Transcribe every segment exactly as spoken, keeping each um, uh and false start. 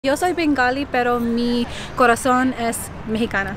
Yo soy bengali, pero mi corazón es mexicana.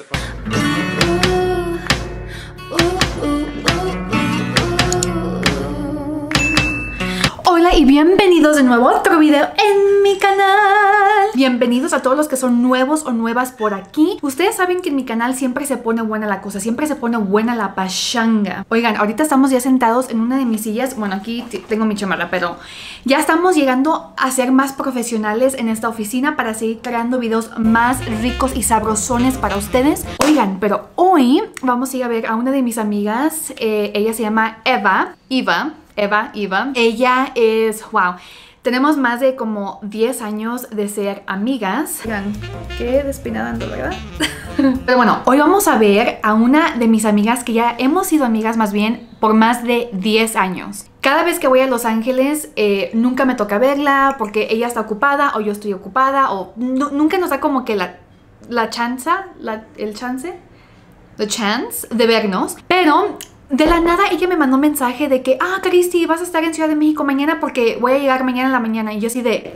Hola y bienvenidos de nuevo a otro video en mi canal. Bienvenidos a todos los que son nuevos o nuevas por aquí. Ustedes saben que en mi canal siempre se pone buena la cosa, siempre se pone buena la pachanga. Oigan, ahorita estamos ya sentados en una de mis sillas. Bueno, aquí tengo mi chamarra, pero ya estamos llegando a ser más profesionales en esta oficina para seguir creando videos más ricos y sabrosones para ustedes. Oigan, pero hoy vamos a ir a ver a una de mis amigas. eh, Ella se llama Eva, Eva Eva, Eva. Ella es, wow, tenemos más de como diez años de ser amigas. Oigan, qué despeinada ando, ¿verdad? Pero bueno, hoy vamos a ver a una de mis amigas que ya hemos sido amigas más bien por más de diez años. Cada vez que voy a Los Ángeles, eh, nunca me toca verla porque ella está ocupada o yo estoy ocupada o nunca nos da como que la, la chance, la, el chance, the chance de vernos. Pero de la nada ella me mandó un mensaje de que, ah, Cristi, vas a estar en Ciudad de México mañana porque voy a llegar mañana en la mañana. Y yo así de,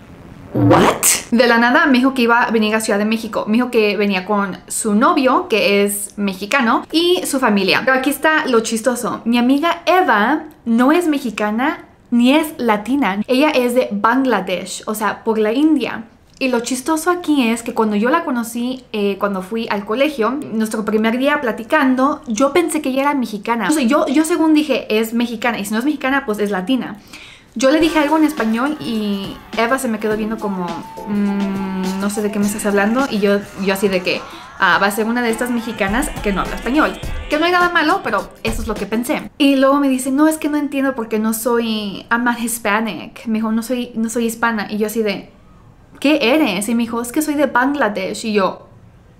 ¿what? De la nada me dijo que iba a venir a Ciudad de México. Me dijo que venía con su novio, que es mexicano, y su familia. Pero aquí está lo chistoso. Mi amiga Eva no es mexicana ni es latina. Ella es de Bangladesh, o sea, por la India. Y lo chistoso aquí es que cuando yo la conocí, eh, cuando fui al colegio, nuestro primer día platicando, yo pensé que ella era mexicana. O sea, yo, yo según dije, es mexicana, y si no es mexicana, pues es latina. Yo le dije algo en español y Eva se me quedó viendo como, mmm, no sé de qué me estás hablando. Y yo, yo así de que, ah, va a ser una de estas mexicanas que no habla español. Que no hay nada malo, pero eso es lo que pensé. Y luego me dice, no, es que no entiendo porque no soy, I'm not Hispanic. Me dijo, no soy, no soy hispana. Y yo así de, ¿qué eres? Y me dijo, es que soy de Bangladesh. Y yo,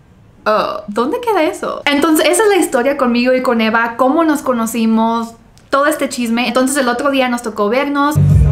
oh, ¿dónde queda eso? Entonces esa es la historia conmigo y con Eva, cómo nos conocimos, todo este chisme. Entonces el otro día nos tocó vernos.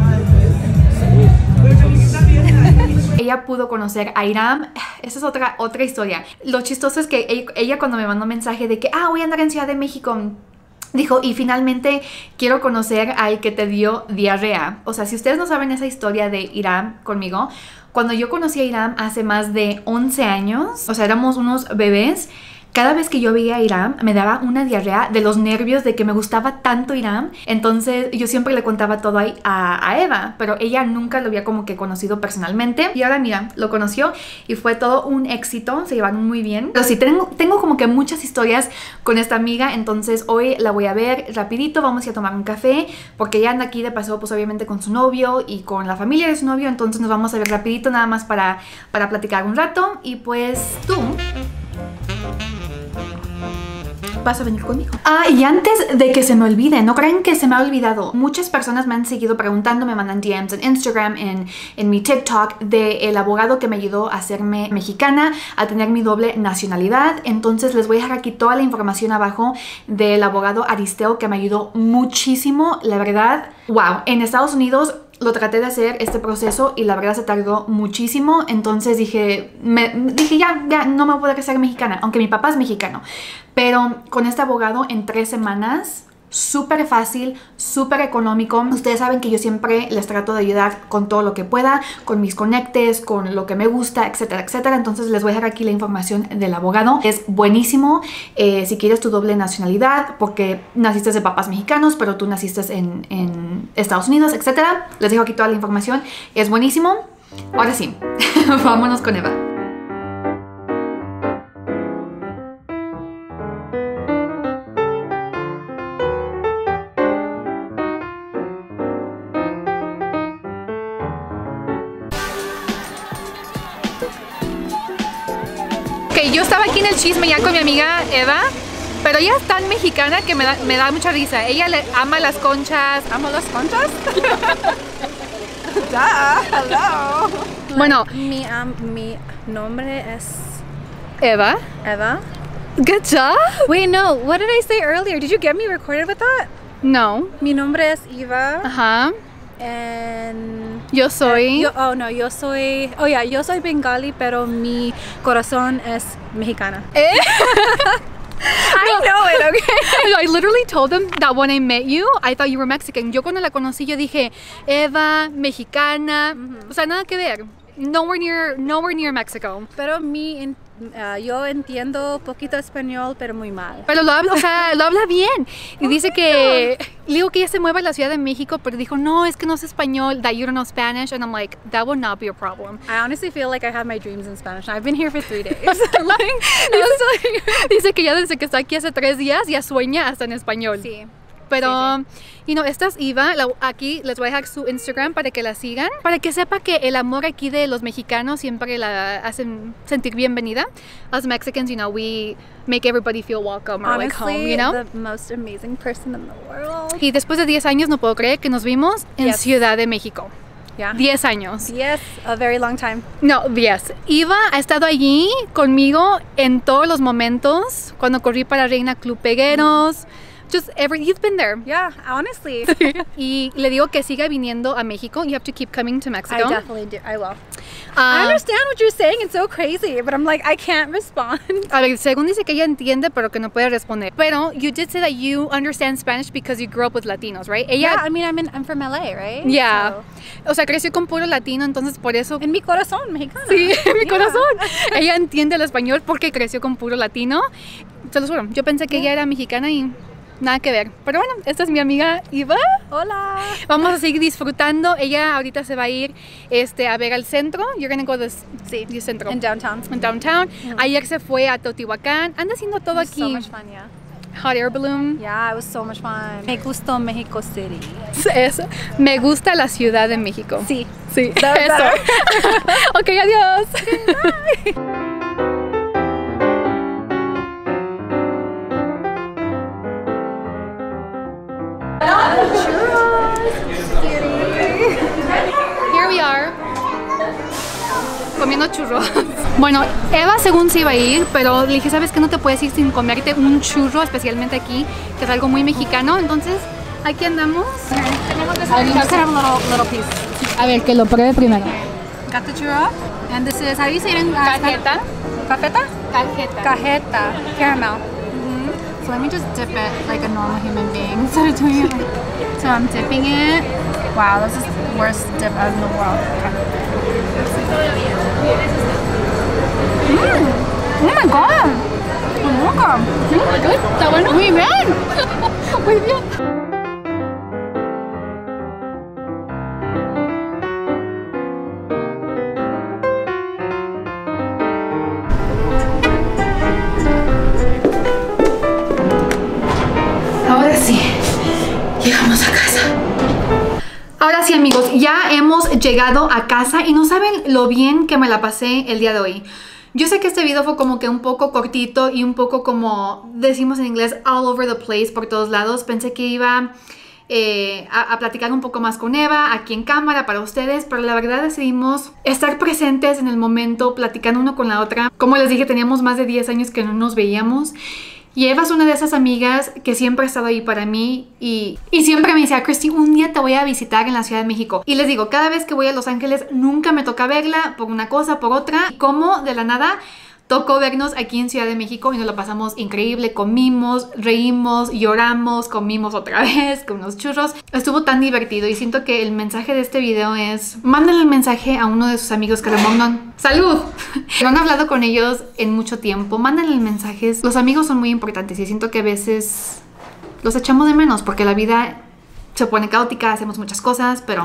Ella pudo conocer a Iram. Esa es otra, otra historia. Lo chistoso es que ella, ella cuando me mandó un mensaje de que, ah, voy a andar en Ciudad de México, dijo, y finalmente quiero conocer al que te dio diarrea. O sea, si ustedes no saben esa historia de Iram conmigo, cuando yo conocí a Iram hace más de once años, o sea, éramos unos bebés, cada vez que yo veía a Iram me daba una diarrea de los nervios de que me gustaba tanto Iram. Entonces yo siempre le contaba todo ahí a, a Eva, pero ella nunca lo había como que conocido personalmente. Y ahora mira, lo conoció y fue todo un éxito, se llevaron muy bien. Pero sí, tengo, tengo como que muchas historias con esta amiga, entonces hoy la voy a ver rapidito, vamos a ir a tomar un café, porque ella anda aquí de paso pues obviamente con su novio y con la familia de su novio, entonces nos vamos a ver rapidito nada más para, para platicar un rato. Y pues tú vas a venir conmigo. Ah, y antes de que se me olvide, no crean que se me ha olvidado. Muchas personas me han seguido preguntando, me mandan D Ms en Instagram, en, en mi TikTok, del abogado que me ayudó a hacerme mexicana, a tener mi doble nacionalidad. Entonces les voy a dejar aquí toda la información abajo del abogado Aristeo, que me ayudó muchísimo. La verdad, wow, en Estados Unidos lo traté de hacer este proceso y la verdad se tardó muchísimo. Entonces dije, me, dije ya, ya no me voy a poder ser mexicana, aunque mi papá es mexicano. Pero con este abogado en tres semanas, súper fácil, súper económico. Ustedes saben que yo siempre les trato de ayudar con todo lo que pueda, con mis conectes, con lo que me gusta, etcétera, etcétera. Entonces les voy a dejar aquí la información del abogado. Es buenísimo eh, si quieres tu doble nacionalidad, porque naciste de papás mexicanos, pero tú naciste en, en Estados Unidos, etcétera. Les dejo aquí toda la información. Es buenísimo. Ahora sí, vámonos con Eva. Ok, yo estaba aquí en el chisme ya con mi amiga Eva, pero ella es tan mexicana que me da, me da mucha risa. Ella le ama las conchas. ¿Amo las conchas? Da, hello. Bueno, Mi, um, mi nombre es Eva. Eva. Good job. Wait, no, what did I say earlier? Did you get me recorded with that? No. Mi nombre es Eva. Ajá. And Yo soy. yo, oh no, yo soy. Oh yeah, yo soy bengali, pero mi corazón es mexicana. ¿Eh? I know it, okay? I literally told them that when I met you, I thought you were Mexican. Yo cuando la conocí, yo dije, Eva, mexicana. Mm-hmm. O sea, nada que ver. nowhere near, nowhere near Mexico. Pero mi, en- uh, yo entiendo poquito español, pero muy mal. Pero lo habla, o sea, lo habla bien. Y dice que, le digo que ella se mueve a la Ciudad de México, pero dijo, no, es que no sé español, that you don't know Spanish. And I'm like, that would not be a problem. I honestly feel like I have my dreams in Spanish. I've been here for three days. Like, dice, dice que ya desde que está aquí hace tres días ya sueña hasta en español. sí. Pero, Sí, you know, esta es Eva, la- aquí les voy a dejar su Instagram para que la sigan, para que sepa que el amor aquí de los mexicanos siempre la hacen sentir bienvenida. Us Mexicans, you know, we make everybody feel welcome or like home, Honestly, you know. the most amazing person in the world. Y después de diez años no puedo creer que nos vimos en Yes. Ciudad de México. Yeah. diez años. Yes, a very long time. No, diez. Eva ha estado allí conmigo en todos los momentos, cuando corrí para Reina Club Pegueros. Just every, you've been there. Yeah, honestly. Y le digo que siga viniendo a México. You have to keep coming to I Mexico. definitely do. I will. Ah, I understand what you're saying. It's so crazy, but I'm like, I can't respond. A ver, según dice que ella entiende, pero que no puede responder. Pero you did say that you understand Spanish because you grew up with Latinos, right? Yeah, Ella, I mean, I'm in, I'm from L A, right? yeah. So, O sea, creció con puro latino, entonces por eso. en mi corazón mexicano. Sí, en mi Yeah. corazón. Ella entiende el español porque creció con puro latino. Se lo juro. Yo pensé que ella era mexicana y nada que ver. Pero bueno, esta es mi amiga Eva. Hola. Vamos a seguir disfrutando. Ella ahorita se va a ir este, a ver al centro. You're gonna go to Sí, the centro. in downtown. En downtown. Ayer se fue a Teotihuacán. Anda haciendo todo It was so aquí. much fun, yeah. Hot air balloon. Yeah, it was so much fun. Me gustó Mexico City. Eso. Me gusta la Ciudad de México. Sí. Sí. That- Eso. Ok, adiós. Here we are. Comiendo churros. Bueno, Eva según se iba a ir, pero le dije, ¿sabes qué? No te puedes ir sin comerte un churro, especialmente aquí, que es algo muy mexicano. Entonces, aquí andamos. Just have a little, little piece. A ver, que lo pruebe primero. Got the churro. And this is, how do you say it in uh, Cajeta. Cajeta? Cajeta. Cajeta. Caramel. So let me just dip it like a normal human being instead of doing it like, so I'm dipping it. Wow, this is the worst dip in the world. Okay. Mm. Oh my god. Oh my god. Good. ¿Está bueno? Muy bien. Muy bien. Ahora sí, llegamos a casa. Ahora sí, amigos, ya hemos llegado a casa y no saben lo bien que me la pasé el día de hoy. Yo sé que este video fue como que un poco cortito y un poco como decimos en inglés all over the place, por todos lados. Pensé que iba eh, a, a platicar un poco más con Eva aquí en cámara para ustedes, pero la verdad decidimos estar presentes en el momento, platicando uno con la otra. Como les dije, teníamos más de diez años que no nos veíamos. Y Eva es una de esas amigas que siempre ha estado ahí para mí y, y siempre me decía, Christy, un día te voy a visitar en la Ciudad de México. Y les digo, cada vez que voy a Los Ángeles nunca me toca verla por una cosa, por otra. Y como de la nada tocó vernos aquí en Ciudad de México y nos lo pasamos increíble. Comimos, reímos, lloramos, comimos otra vez con unos churros. Estuvo tan divertido y siento que el mensaje de este video es: mándenle el mensaje a uno de sus amigos que no... ¡Salud! No han hablado con ellos en mucho tiempo. Mándenle mensajes. Los amigos son muy importantes y siento que a veces los echamos de menos porque la vida se pone caótica, hacemos muchas cosas, pero...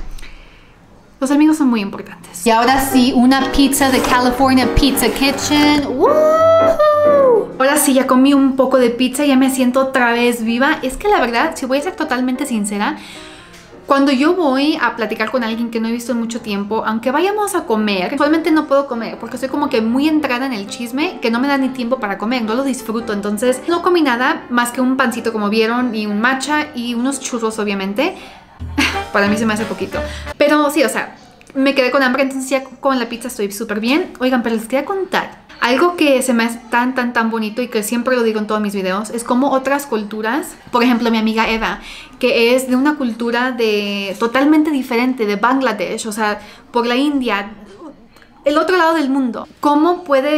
los amigos son muy importantes. Y ahora sí, una pizza de California Pizza Kitchen. ¡Woohoo! Ahora sí, ya comí un poco de pizza y ya me siento otra vez viva. Es que la verdad, si voy a ser totalmente sincera, cuando yo voy a platicar con alguien que no he visto en mucho tiempo, aunque vayamos a comer, usualmente no puedo comer porque estoy como que muy entrada en el chisme, que no me da ni tiempo para comer, no lo disfruto. Entonces no comí nada más que un pancito, como vieron, y un matcha y unos churros, obviamente. Para mí se me hace poquito. Pero sí, o sea, me quedé con hambre, entonces ya con la pizza estoy súper bien. Oigan, pero les quería contar algo que se me hace tan, tan, tan bonito y que siempre lo digo en todos mis videos. Es como otras culturas, por ejemplo, mi amiga Eva, que es de una cultura de totalmente diferente, de Bangladesh, o sea, por la India, el otro lado del mundo. ¿Cómo puede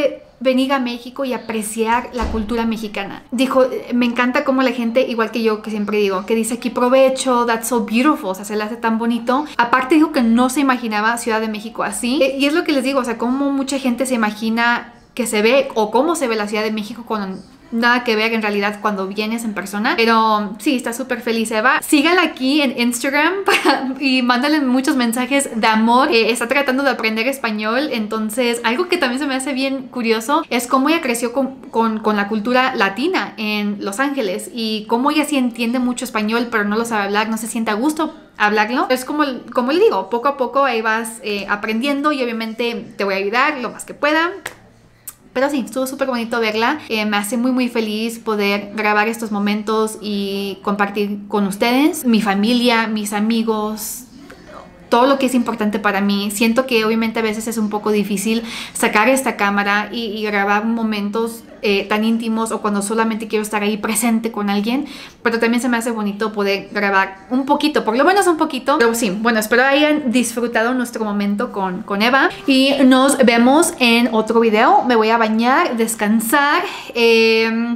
venir a México y apreciar la cultura mexicana. Dijo, me encanta cómo la gente, igual que yo, que siempre digo, que dice aquí provecho, that's so beautiful, o sea, se le hace tan bonito. Aparte dijo que no se imaginaba Ciudad de México así. Y es lo que les digo, o sea, cómo mucha gente se imagina que se ve o cómo se ve la Ciudad de México con nada que ver en realidad cuando vienes en persona. Pero sí, está súper feliz Eva. Síganla aquí en Instagram para, y mándale muchos mensajes de amor. Eh, está tratando de aprender español, entonces algo que también se me hace bien curioso es cómo ella creció con, con, con la cultura latina en Los Ángeles y cómo ella sí entiende mucho español pero no lo sabe hablar, no se siente a gusto hablarlo. Es como, como le digo, poco a poco ahí vas eh, aprendiendo y obviamente te voy a ayudar lo más que pueda. Pero sí, estuvo súper bonito verla. Eh, me hace muy muy feliz poder grabar estos momentos y compartir con ustedes, mi familia, mis amigos, todo lo que es importante para mí. Siento que obviamente a veces es un poco difícil sacar esta cámara y, y grabar momentos eh, tan íntimos o cuando solamente quiero estar ahí presente con alguien, pero también se me hace bonito poder grabar un poquito, por lo menos un poquito. Pero sí, bueno, espero hayan disfrutado nuestro momento con, con Eva y nos vemos en otro video. Me voy a bañar, descansar. Eh...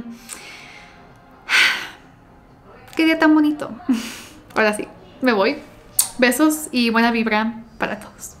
Qué día tan bonito. Ahora sí, me voy. Besos y buena vibra para todos.